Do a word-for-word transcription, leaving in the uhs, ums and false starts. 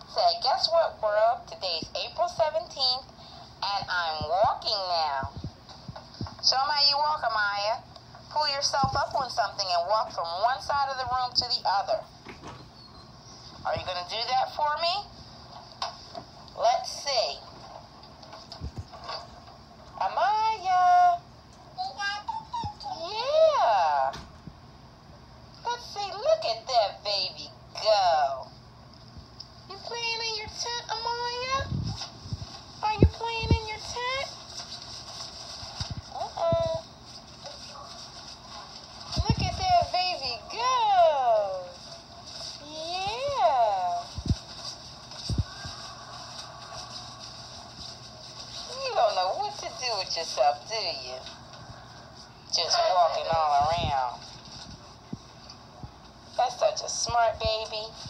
Say, guess what, world? Today's April seventeenth, and I'm walking now. Show them how you walk, Amaya. Pull yourself up on something and walk from one side of the room to the other. Are you going to do that for me? Let's see. Amaya. Yeah. Let's see. Look at that baby go. You playing in your tent, Amaya? Are you playing in your tent? Uh-oh. Look at that baby go. Yeah. You don't know what to do with yourself, do you? Just walking all around. That's such a smart baby.